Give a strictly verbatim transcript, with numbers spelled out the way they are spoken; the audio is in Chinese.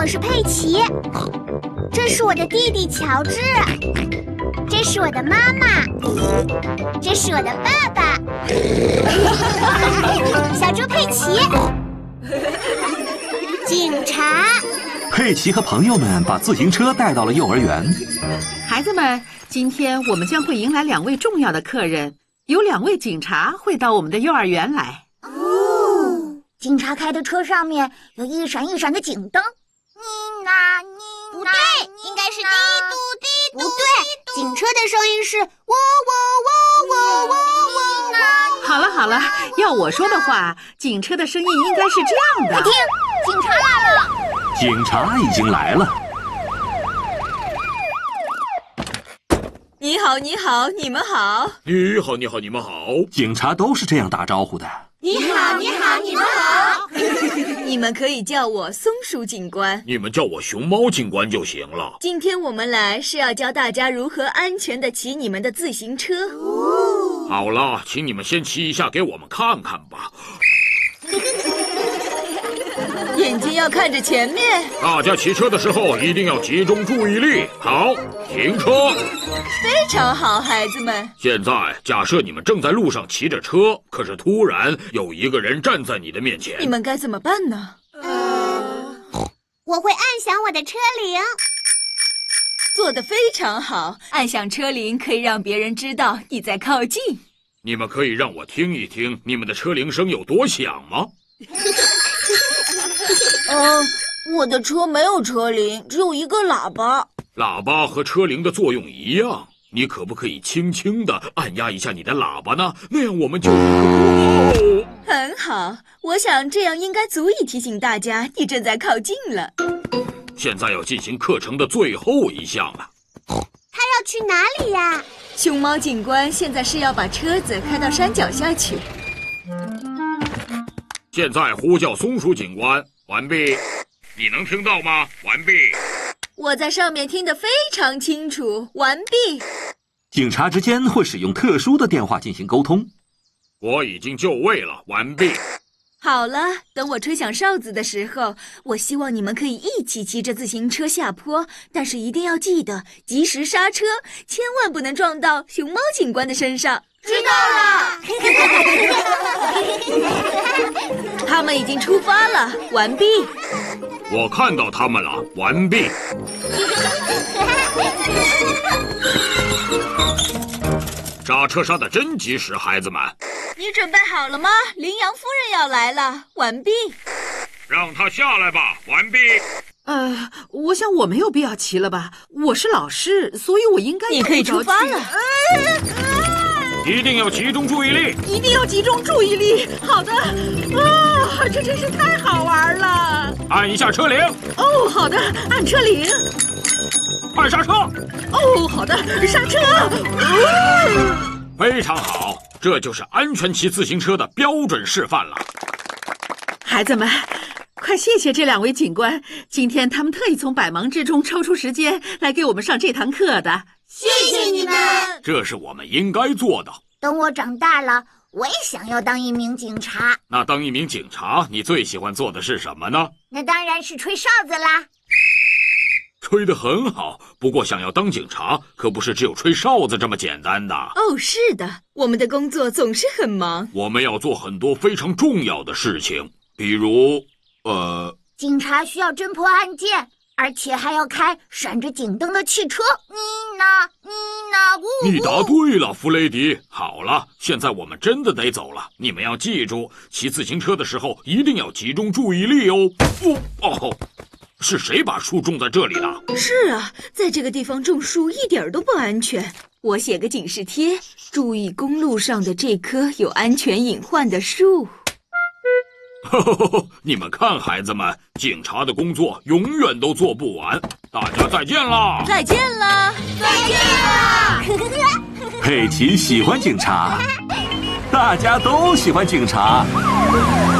我是佩奇，这是我的弟弟乔治，这是我的妈妈，这是我的爸爸，小猪佩奇。警察。 佩奇和朋友们把自行车带到了幼儿园。 孩子们，今天我们将会迎来两位重要的客人，有两位警察会到我们的幼儿园来。 哦，警察开的车上面有一闪一闪的警灯。 你哪你不对，应该是滴嘟滴嘟。 不对，警车的声音是喔喔喔喔喔喔。 好了好了，要我说的话，警车的声音应该是这样的。 快听，警察来了！ 警察已经来了。 你好，你好，你们好。 你好，你好，你们好。 警察都是这样打招呼的。 你好，你好，你们好。 你们可以叫我松鼠警官， 你们叫我熊猫警官就行了。 今天我们来是要教大家如何安全地骑你们的自行车。 哦、好了，请你们先骑一下给我们看看吧。 眼睛要看着前面。 大家骑车的时候一定要集中注意力。好，停车。 非常好，孩子们。 现在假设你们正在路上骑着车，可是突然有一个人站在你的面前， 你们该怎么办呢？ 呃，我会按响我的车铃。 做得非常好，按响车铃可以让别人知道你在靠近。 你们可以让我听一听你们的车铃声有多响吗？ 嗯，我的车没有车铃，只有一个喇叭。 喇叭和车铃的作用一样，你可不可以轻轻地按压一下你的喇叭呢？那样我们就……哦， 很好，我想这样应该足以提醒大家你正在靠近了。 现在要进行课程的最后一项了。 他要去哪里呀？ 熊猫警官现在是要把车子开到山脚下去。 现在呼叫松鼠警官，完毕。你能听到吗？完毕。 我在上面听得非常清楚，完毕。 警察之间会使用特殊的电话进行沟通。 我已经就位了，完毕。 好了，等我吹响哨子的时候，我希望你们可以一起骑着自行车下坡，但是一定要记得及时刹车，千万不能撞到熊猫警官的身上。 知道了。 他们已经出发了，完毕。 我看到他们了，完毕。刹车刹得真及时，孩子们。 你准备好了吗？羚羊夫人要来了，完毕。 让她下来吧，完毕。 呃，我想我没有必要骑了吧？我是老师，所以我应该…… 你可以出发了。 一定要集中注意力， 一定要集中注意力。好的，啊，这真是太好玩了！ 按一下车铃。 哦，好的，按车铃。 按刹车。 哦，好的，刹车。哦， 非常好，这就是安全骑自行车的标准示范了。 孩子们，快谢谢这两位警官，今天他们特意从百忙之中抽出时间来给我们上这堂课的。 谢谢你们， 这是我们应该做的。 等我长大了，我也想要当一名警察。 那当一名警察，你最喜欢做的是什么呢？ 那当然是吹哨子啦。 吹得很好，不过想要当警察，可不是只有吹哨子这么简单的。 哦，是的，我们的工作总是很忙。 我们要做很多非常重要的事情，比如，呃， 警察需要侦破案件，而且还要开闪着警灯的汽车。你呢？你呢？呜！ 你答对了，弗雷迪。好了，现在我们真的得走了。你们要记住，骑自行车的时候一定要集中注意力哦。哦哦，是谁把树种在这里的？ 是啊，在这个地方种树一点都不安全。我写个警示贴，注意公路上的这棵有安全隐患的树。 你们看，孩子们，警察的工作永远都做不完。大家再见啦！ 再见啦！ 再见啦！ 佩奇喜欢警察，大家都喜欢警察。